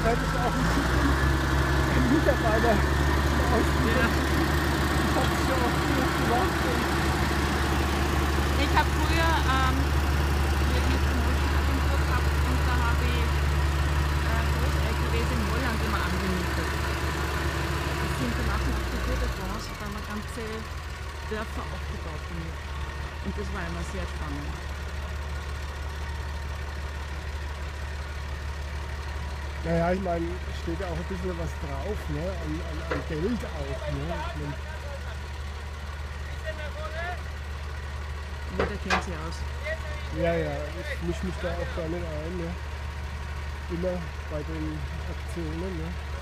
hättest du auch einen Mitarbeiter ausgesucht. Ja. Ich habe es ja auch genug gemacht. Ich habe früher mit Promotion-Agentur gehabt und da habe ich Groß-LKWs in Holland immer angemietet. Das sind die machen auch die Tour de France, da haben wir ganze Dörfer aufgebaut damit. Und das war immer sehr spannend. Naja, ich meine, steht ja auch ein bisschen was drauf, ne? An Geld auch. Ne? Jeder kennt sie aus. Ja, ich mische mich da auch gar nicht ein. Ne? Immer bei den Aktionen. Ne?